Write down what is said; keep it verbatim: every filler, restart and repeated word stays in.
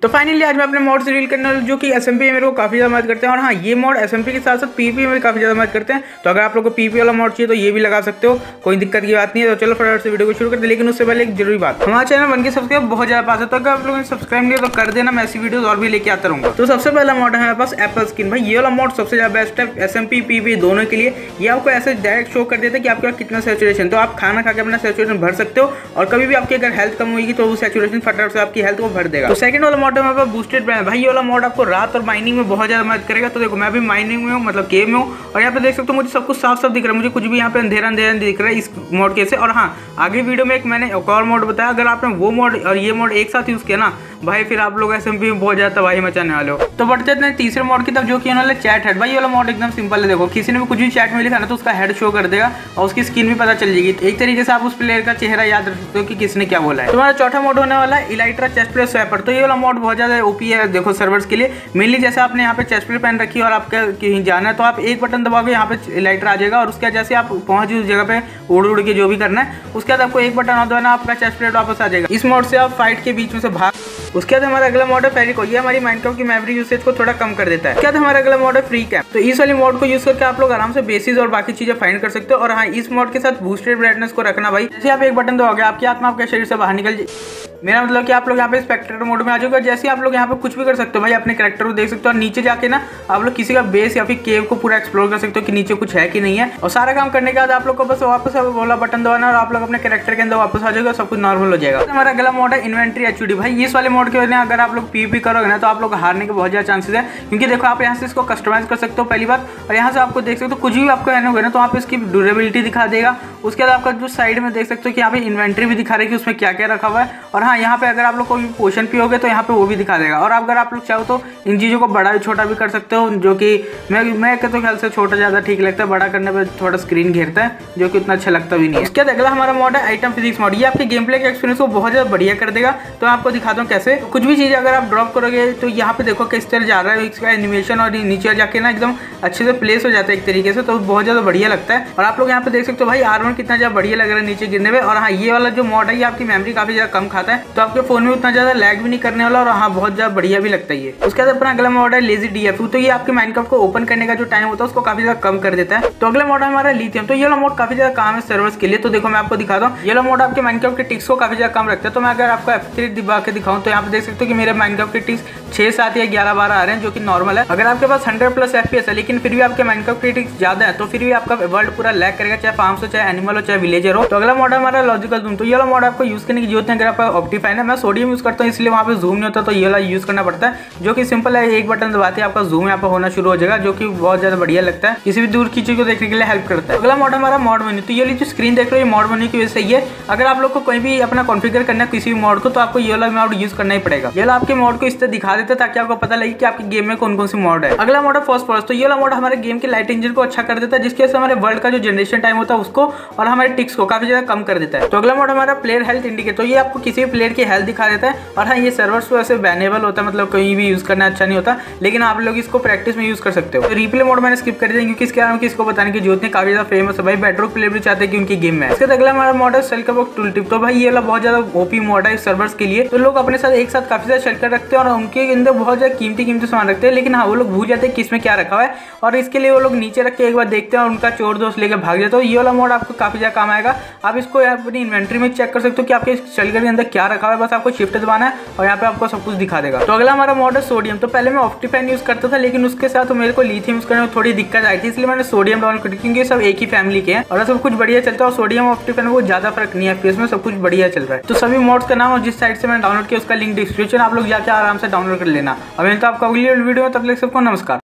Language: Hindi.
तो फाइनली आज मैं अपने मॉड से रील करने वाला जो कि एसएमपी में मेरे को काफी ज्यादा मदद करते हैं। और हाँ, ये मॉड एसएमपी के साथ साथ पीपी में भी काफी ज्यादा मदद करते हैं। तो अगर आप लोग को पीपी वाला मॉड चाहिए तो ये भी लगा सकते हो, कोई दिक्कत की बात नहीं है। तो चलो फटाफट से वीडियो को शुरू करते हैं। लेकिन उससे पहले एक जरूरी बात, हमारा चैनल बन के सब्सक्राइब बहुत ज्यादा पास है, तो अगर आप लोगों ने सब्सक्राइब नहीं तो कर देना, मैं ऐसी वीडियो और भी लेके आता रहूंगा। तो सबसे पहला मॉड है हमारे पास एप्पल स्किन। भाई ये वाला मॉड सबसे ज्यादा बेस्ट है एसएमपी पीपी दोनों के लिए। ये आपको ऐसे डायरेक्ट शो कर देता है कि आपके पास कितना सैचुरेशन, तो आप खाना खा के अपना सैचुरेशन भर सकते हो। और कभी भी आपकी अगर हेल्थ कम होगी तो वो सैचुरेशन फटाफट से आपकी हेल्थ को भर देगा। तो सेकंड वाला मॉड है हमारे पास बूस्टेड ब्रांड। भाई ये वाला मॉड आपको रात और माइनिंग में बहुत ज्यादा मदद करेगा। तो देखो मैं भी माइनिंग में हूँ, मतलब केव में हूँ, और यहाँ पे देख सकते हो मुझे सब कुछ साफ साफ दिख रहा है, मुझे कुछ भी यहाँ पे अंधेरा अंधेरा दिख रहा है इस मोड के से। और हाँ, आगे वीडियो में एक मैंने एक और मोड बताया, अगर आपने वो मोड और ये मोड एक साथ यूज किया ना भाई, फिर आप लोग एसएमपी में बहुत ज्यादा तबाही मचाने वाले हो। तो बढ़ते हैं तीसरे मोड की तरफ जो कि उन्होंने चैट हेड। भाई ये वाला मोड एकदम सिंपल है। देखो किसी ने भी कुछ भी चैट में लिखा ना तो उसका हेड शो कर देगा और उसकी स्किन भी पता चल जाएगी। एक तरीके से आप उस प्लेयर का चेहरा याद रख सकते हो कि किसने क्या बोला है। तुम्हारा चौथा मोड होने वाला है इलाइट्रा चेस्ट प्लेट स्वैपर। तो ये वाला मोड बहुत ज्यादा ओपी है देखो सर्वर्स के लिए। मेनली जैसे आपने यहाँ पे चेस्ट प्लेट पहन रखी है और आपका कहीं जाना है तो आप एक बटन दबाओगे, यहाँ पे इलाइट्रा आ जाएगा। और उसके बाद जैसे आप पहुंच उस जगह पे उड़ उड़ के जो भी करना है, उसके बाद आपको एक बटन और दबाना, आपका चेस्ट प्लेट वापस आ जाएगा। इस मोड से आप फाइट के बीच में से भाग। उसके बाद हमारा अगला मोड है फेरिको। ये हमारी माइनक्राफ्ट की मेमोरी यूसेज को थोड़ा कम कर देता है। उसके बाद हमारा अगला मोड है फ्री कैंप। तो इस वाली मोड को यूज करके आप लोग आराम से बेसिस और बाकी चीजें फाइंड कर सकते हो। और हाँ, इस मोड के साथ बूस्टेड ब्राइटनेस को रखना भाई, जैसे आप एक बटन दबाओगे आपकी आत्मा आपके शरीर से बाहर निकल जाए। मेरा मतलब कि आप लोग यहाँ पे स्पेक्टेटर मोड में आ जाओगे। जैसे आप लोग यहाँ पे कुछ भी कर सकते हो भाई, अपने कैरेक्टर को देख सकते हो और नीचे जाके ना आप लोग किसी का बेस या फिर केव को पूरा एक्सप्लोर कर सकते हो कि नीचे कुछ है कि नहीं है। और सारा काम करने के बाद आप लोग को बस वापस वाला बटन दबाना और आप लोग अपने कैरेक्टर के अंदर वापस आ जाओगे, सब कुछ नॉर्मल हो जाएगा। हमारा अगला मोड है इन्वेंट्री एचयूडी। भाई इस वाले मोड के वजह अगर आप लोग पीवीपी करोगे ना तो आप लोग हारने के बहुत ज्यादा चांसेस है, क्योंकि देखो आप यहाँ से इसको कस्टमाइज कर सकते हो पहली बात। और यहाँ से आपको देख सकते हो कुछ भी आपको रहने होगा ना तो आप इसकी ड्यूरेबिलिटी दिखा देगा। उसके बाद आपका जो साइड में देख सकते हो कि यहाँ पे इन्वेंट्री भी दिखा रही है कि उसमें क्या क्या रखा हुआ है। और हाँ, यहाँ पे अगर आप लोग कोई पोशन पियोगे तो यहाँ पे वो भी दिखा देगा। और अगर आप लोग चाहो तो इन चीज़ों को बड़ा छोटा भी कर सकते हो, जो कि मैं मैं कहता हूँ ख्याल से छोटा ज़्यादा ठीक लगता है, बड़ा करने पर थोड़ा स्क्रीन घेरता है जो कि उतना अच्छा लगता भी नहीं है। इसके बाद अगला हमारा मॉड है आइटम फिजिक्स मॉड। ये आपके गेम प्ले के एक्सपीरियंस को बहुत ज़्यादा बढ़िया कर देगा। तो मैं आपको दिखाता हूँ कैसे। कुछ भी चीज़ अगर आप ड्रॉप करोगे तो यहाँ पे देखो किस तरह जा रहा है, इसका एनिमेशन और नीचे जाके ना एकदम अच्छे से प्लेस हो जाता है एक तरीके से, तो बहुत ज़्यादा बढ़िया लगता है। और आप लोग यहाँ पे देख सकते हो भाई आर्मर कितना ज़्यादा बढ़िया लग रहा है नीचे गिरने में। और हाँ, ये वाला जो मॉड है ये आपकी मेमोरी काफी ज़्यादा कम खाता है, तो आपके फोन में उतना ज़्यादा लैग भी नहीं करने वाला। और हाँ, बहुत ज़्यादा बढ़िया भी लगता है ये। उसके बाद अपना अगला मॉड है लेजी डीएफ। तो ये आपके माइनक्राफ्ट को ओपन करने का जो टाइम होता है उसको काफी ज्यादा कम कर देता है। तो अगला मॉड है हमारा लिथियम। तो ये वाला मॉड काफी ज्यादा काम है सर्वर्स के लिए। तो देखो मैं आपको दिखाता हूँ, ये वाला मॉड आपके माइनक्राफ्ट के टिक्स को काफी ज्यादा कम रखता है। तो मैं अगर आपको एफ थ्री दिखा के दिखाऊं तो यहाँ पे देख सकते हो कि मेरे माइनक्राफ्ट के टिक्स छह सात या ग्यारह बारह आ रहे हैं, जो कि नॉर्मल है। अगर आपके पास हंड्रेड प्लस एफपीएस है लेकिन फिर भी आपके माइनक्राफ्ट के टिक्स ज्यादा है तो फिर भी आपका वर्ल्ड पूरा लैग करेगा, चाहे फार्म हो, चाहे एनिमल हो, चाहे विलेजर हो। तो अगला मॉड है हमारा लॉजिकल जूम। तो ये वाला मॉड आपको यूज करने की जरूरत है अगर आपका ऑप्टिफाइन है। मैं सोडियम यूज करता हूँ इसलिए वहाँ पे जूम नहीं होता, तो ये वाला यूज करना पड़ता है, जो कि सिंपल है। एक बटन दबाते हैं आपका जूम यहाँ पर होना शुरू हो जाएगा, जो कि बहुत ज्यादा बढ़िया लगता है, किसी भी दूर की चीज को देखने के लिए हेल्प करता है। अगला मॉड हमारा मॉड मेन्यू। तो ये वाली जो स्क्रीन देख रहे हो ये मॉड मेन्यू की वजह से ये, अगर आप लोग को कोई भी अपना कॉन्फ़िगर करना है किसी भी मॉड को तो आपको ये वाला मॉड यूज करना ही पड़ेगा। ये वाला आपके मॉड को इस तरह दिखा देता है ताकि आपको पता लगे कि आपके गेम में कौन कौन सी मॉड है। अगला मॉड है फॉस्फोरस। तो ये वाला मॉड हमारे गेम के लाइट इंजन को अच्छा कर देता है, जिसकी वजह से हमारे वर्ल्ड का जो जनरेशन टाइम होता है उसको और हमारे टिक्स को काफी ज्यादा कम कर देता है। तो अगला मॉड हमारा प्लेयर हेल्थ इंडिकेटर। तो ये आपको किसी भी प्लेयर की हेल्थ दिखा देता है। और हाँ, ये सर्वर्स पे वैसे बैनेबल होता है, मतलब कहीं भी यूज करना अच्छा नहीं होता, लेकिन आप लोग इसको प्रैक्टिस में यूज कर सकते हो। तो रिप्ले मोड मैंने स्किप कर दिया क्योंकि इसके कारण किसको बताने की जरूरत नहीं, काफी ज्यादा फेमस है भाई, बेडरॉक प्लेयर भी चाहते हैं कि उनकी गेम में। इसके बाद अगला हमारा मॉड है शेल्कर बॉक्स टूल टिप। तो भाई ये वाला बहुत ज्यादा ओपी मॉड है सर्वर्स के लिए। तो लोग अपने साथ एक साथ काफी ज्यादा शेल्कर रखते हैं और उनके अंदर बहुत ज्यादा कीमती कीमती सामान रखते हैं, लेकिन हाँ वो लोग भूल जाते हैं किसमें क्या रखा हुआ है और इसके लिए वो लोग नीचे रख के एक बार देखते हैं और उनका चोर दोस्त लेकर भाग जाता है। तो ये वाला मोड आपको काफी ज्यादा काम आएगा। आप इसको अपनी इन्वेंट्री में चेक कर सकते हो कि आपके शेल्कर के अंदर क्या रखा हुआ है, बस आपको शिफ्ट दबाना है और यहाँ पे आपको सब कुछ दिखा देगा। तो अगला हमारा मॉड है सोडियम। तो पहले मैं ऑप्टिफाइन यूज करता था लेकिन उसके साथ मेरे को लिथियम यूज करने में थोड़ी दिक्कत आई थी, इसलिए मैंने सोडियम डाउनलोड कर, क्योंकि सब एक ही फैमिली के हैं और सब कुछ बढ़िया चलता है। और सोडियम ऑप्टिफाइन में ज्यादा फर्क नहीं है, इसमें सब कुछ बढ़िया चल रहा है। तो सभी मॉड्स का नाम और जिस साइट से मैंने डाउनलोड किया उसका लिंक डिस्क्रिप्शन आप लोग जाकर आराम से डाउनलोड कर लेना। अब तो आपका अगली वीडियो में, तब तक सबको नमस्कार।